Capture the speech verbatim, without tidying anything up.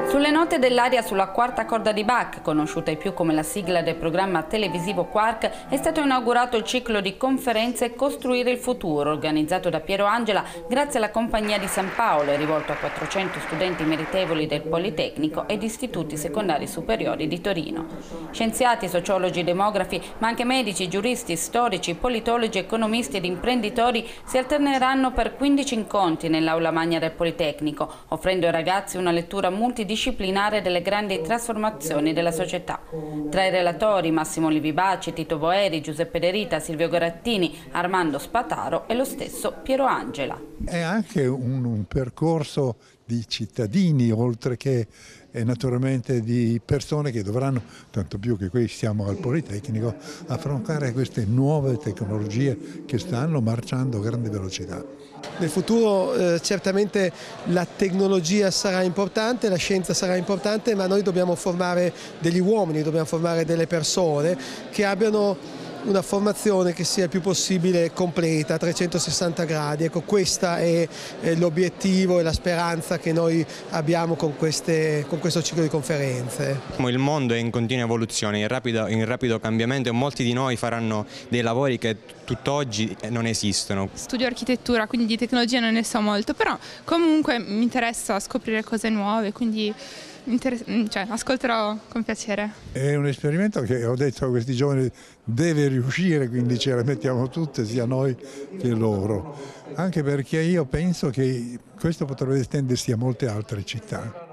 Sulle note dell'aria sulla quarta corda di Bach, conosciuta ai più come la sigla del programma televisivo Quark, è stato inaugurato il ciclo di conferenze Costruire il futuro, organizzato da Piero Angela grazie alla Compagnia di San Paolo e rivolto a quattrocento studenti meritevoli del Politecnico ed istituti secondari superiori di Torino. Scienziati, sociologi, demografi, ma anche medici, giuristi, storici, politologi, economisti ed imprenditori si alterneranno per quindici incontri nell'aula magna del Politecnico, offrendo ai ragazzi una lettura multidisciplinare delle grandi trasformazioni della società. Tra i relatori Massimo Livi Baci, Tito Boeri, Giuseppe De Rita, Silvio Garattini, Armando Spataro e lo stesso Piero Angela. È anche un, un percorso di cittadini, oltre che e naturalmente di persone che dovranno, tanto più che qui siamo al Politecnico, affrontare queste nuove tecnologie che stanno marciando a grande velocità. Nel futuro eh, certamente la tecnologia sarà importante, la scienza sarà importante, ma noi dobbiamo formare degli uomini, dobbiamo formare delle persone che abbiano una formazione che sia il più possibile completa, a trecentosessanta gradi. Ecco, questo è l'obiettivo e la speranza che noi abbiamo con, queste, con questo ciclo di conferenze. Il mondo è in continua evoluzione, in rapido, in rapido cambiamento e molti di noi faranno dei lavori che tutt'oggi non esistono. Studio architettura, quindi di tecnologia non ne so molto, però comunque mi interessa scoprire cose nuove, quindi cioè, ascolterò con piacere. È un esperimento che ho detto a questi giovani deve riuscire, quindi ce la mettiamo tutte, sia noi che loro, anche perché io penso che questo potrebbe estendersi a molte altre città.